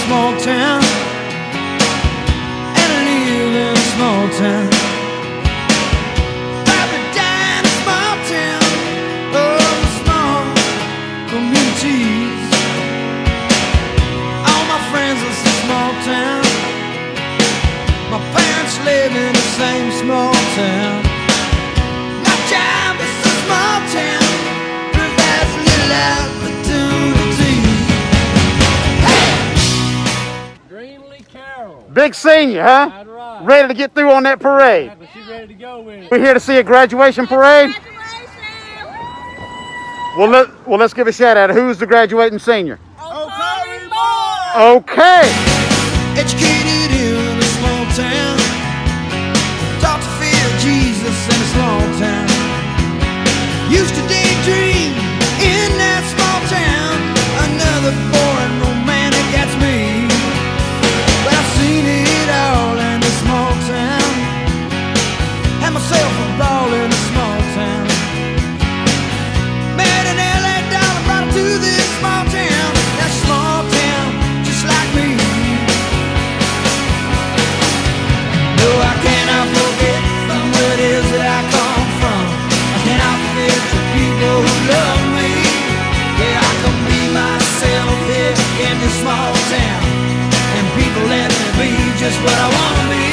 small town, and I live in a small town. Probably die in a small town. Oh, small communities. All my friends live in a small town. My parents live in the same small town. My job is a small town. Provides little opportunity. Big senior, huh? Right. Ready to get through on that parade. But she's ready to go with it. We're here to see a graduation parade. Well, let's give a shout out. Who's the graduating senior? Okay. Educated in a small town, taught to fear Jesus in a small town. Used to daydream in that small town. Another boring romantic, that's me. But I've seen it all in a small town. Had myself a ball in a small town. Met an LA dollar, brought him to this small town. That small town, just like me. No, I cannot forget from where it is that I come from. I cannot forget the people who love me. Yeah, I can be myself here in this small town, and people let me be just what I want to be.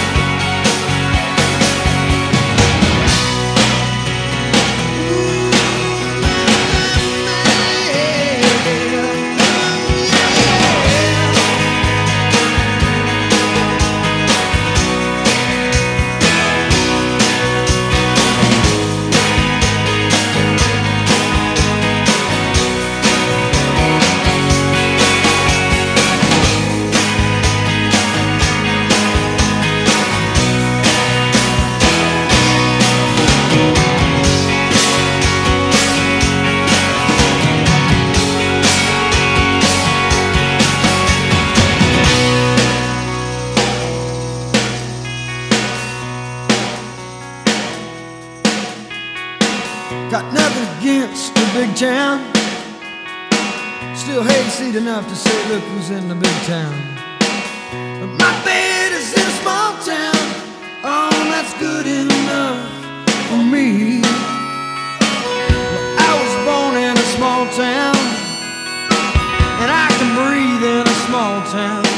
Got nothing against the big town. Still hayseed enough to say, look who's in the big town. But my bed is in a small town. Oh, that's good enough for me. Well, I was born in a small town, and I can breathe in a small town.